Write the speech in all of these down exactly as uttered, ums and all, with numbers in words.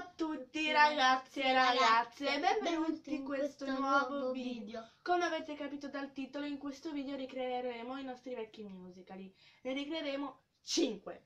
a tutti ragazzi e ragazze e benvenuti in questo nuovo video. Come avete capito dal titolo, in questo video ricreeremo i nostri vecchi musicali. Ne ricreeremo cinque.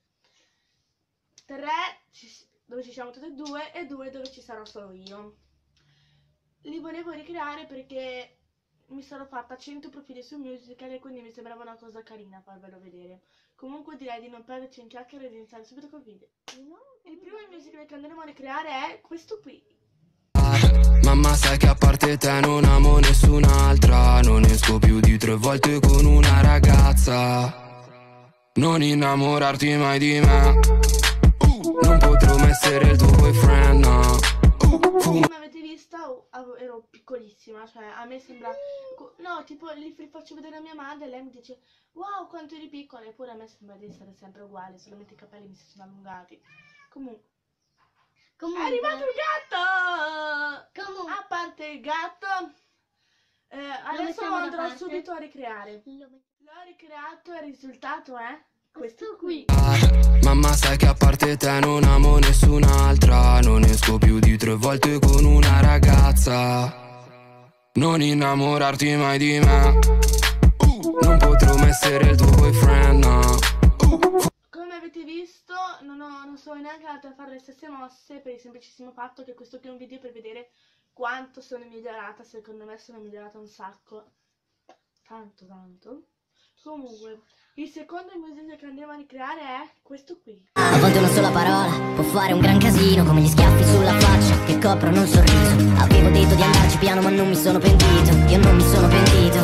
tre dove ci siamo tutti e due e due dove ci sarò solo io. Li volevo ricreare perché mi sono fatta cento profili su musical e quindi mi sembrava una cosa carina farvelo vedere. Comunque direi di non perderci in chiacchiere e di iniziare subito col video. Il primo musical che andremo a ricreare è questo qui. Mamma, sai che a parte te non amo nessun'altra. Non esco più di tre volte con una ragazza. Non innamorarti mai di me. Non potrò mai essere il tuo boyfriend, no. Come avete visto ero piccolissima, cioè a me sembra... No, tipo li faccio vedere a mia madre e lei mi dice wow quanto eri piccola, eppure a me sembra di essere sempre uguale, solamente i capelli mi si sono allungati. Comunque, Comunque. È arrivato il gatto! Comunque. A parte il gatto, eh, adesso lo andrò subito a ricreare. L'ho ricreato e il risultato è questo qui. Mamma, sai che a parte te non amo nessun'altra. Non esco più di tre volte con una ragazza. Non innamorarti mai di me. Non potrò mai essere il tuo boyfriend, no. Come avete visto non, ho, non sono neanche andata a fare le stesse mosse, per il semplicissimo fatto che questo qui è un video per vedere quanto sono migliorata. Secondo me sono migliorata un sacco. Tanto tanto. Comunque, il secondo musical che andiamo a ricreare è questo qui. A volte una sola parola può fare un gran casino, come gli schiaffi sulla faccia che coprono un sorriso. Avevo detto di andarci piano ma non mi sono pentito. Io non mi sono pentito.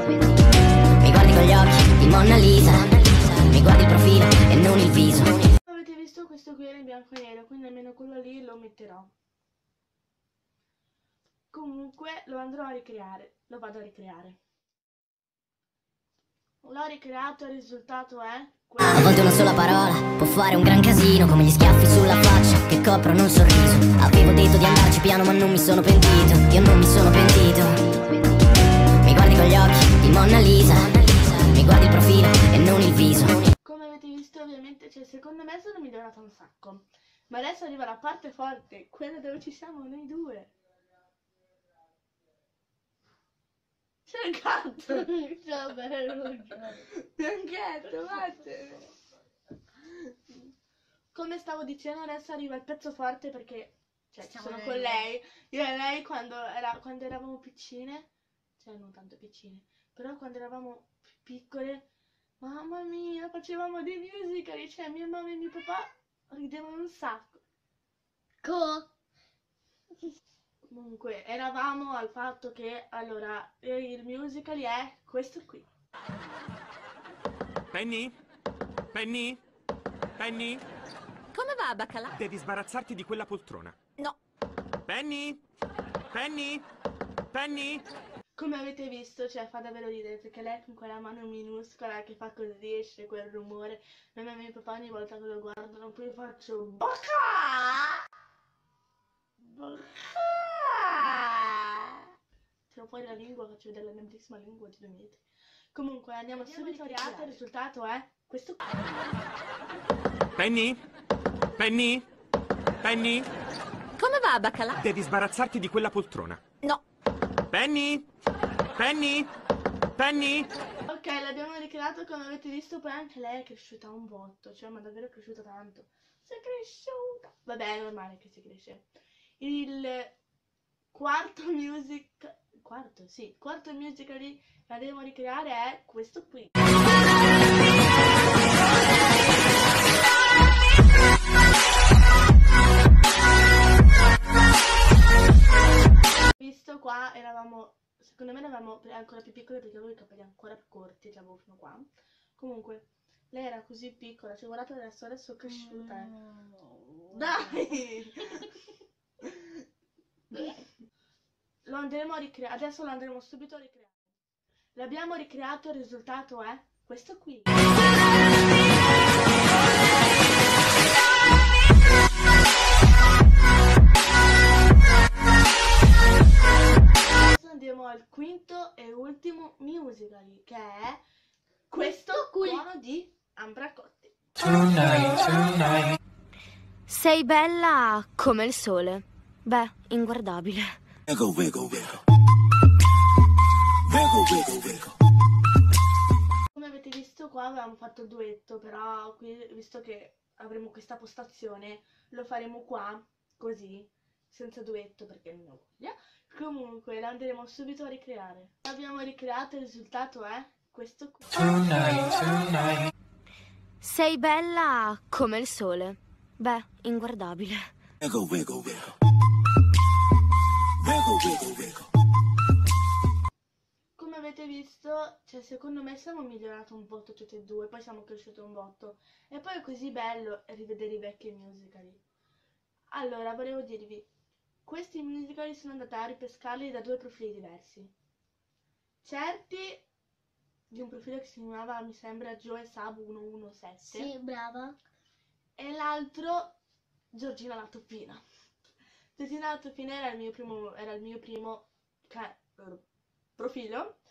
Mi guardi con gli occhi di Monna Lisa. Mi guardi il profilo e non il viso. Avete visto, questo qui era in bianco e nero, quindi almeno quello lì lo metterò. Comunque lo andrò a ricreare, lo vado a ricreare. L'ho ricreato e il risultato è questo. A volte una sola parola può fare un gran casino, come gli schiaffi sulla faccia che coprono un sorriso. Avevo detto di andarci piano ma non mi sono pentito. Io non mi sono pentito. Mi guardi con gli occhi di Monna Lisa. Mi guardi il profilo e non il viso. Come avete visto ovviamente, cioè, secondo me sono migliorata un sacco. Ma adesso arriva la parte forte, quella dove ci siamo noi due. C'è il gatto! Ciao bello! Bianchetto, vattene! Come stavo dicendo, adesso arriva il pezzo forte perché cioè, ci sono con lei. Io e lei quando, era, quando eravamo piccine, cioè non tanto piccine, però quando eravamo più piccole, mamma mia, facevamo dei musical, cioè mia mamma e mio papà ridevano un sacco. Co? Comunque, eravamo al fatto che, allora, il musical è questo qui. Penny? Penny? Penny? Come va, Baccalà? Devi sbarazzarti di quella poltrona. No. Penny? Penny? Penny? Come avete visto, cioè, fa davvero ridere, perché lei con quella mano minuscola che fa così, esce quel rumore. La mia e mio papà ogni volta che lo guardano, poi faccio bocca! Bocca! Tiro fuori la lingua, faccio vedere la mia bellissima lingua di due metri. Comunque andiamo, andiamo subito a ricreare. Il risultato è questo qui. Penny? Penny? Penny? Come va, Baccalà? Devi sbarazzarti di quella poltrona. No. Penny? Penny? Penny? Ok, l'abbiamo ricreato, come avete visto, poi anche lei è cresciuta un botto, cioè ma davvero è cresciuta tanto. Sei cresciuta! Vabbè, è normale che si cresce. Il quarto music... Quarto? Sì, quarto musical che andiamo a ricreare è questo qui. Visto qua eravamo... Secondo me eravamo ancora più piccole perché avevo i capelli ancora più corti, ce l'avevo fino qua. Comunque, lei era così piccola, cioè guardate adesso, adesso è cresciuta. Mm. Dai! Lo andremo a ricreare, adesso lo andremo subito a ricreare. L'abbiamo ricreato, il risultato è questo qui. Adesso andiamo al quinto e ultimo musical, che è questo qui di Ambra Cotti. Tonight, tonight. Sei bella come il sole. Beh, inguardabile. Wiggle, wiggle, wiggle. Wiggle, wiggle, wiggle. Come avete visto qua avevamo fatto il duetto, però qui, visto che avremo questa postazione, lo faremo qua, così, senza duetto perché non ho voglia. Comunque lo andremo subito a ricreare. Abbiamo ricreato, il risultato è questo qui. Tonight, tonight. Sei bella come il sole. Beh, inguardabile. Wiggle, wiggle, wiggle. Wiggle, wiggle, wiggle. Come avete visto, cioè secondo me siamo migliorati un botto tutti e due, poi siamo cresciuti un botto. E poi è così bello rivedere i vecchi musical. Allora, volevo dirvi, questi musical sono andata a ripescarli da due profili diversi. Certi di un profilo che si chiamava, mi sembra, Joe Sub centodiciassette. Sì, brava. E l'altro Giorgina la Topina. Giorgina la Topina era il mio primo, era il mio primo ca- profilo.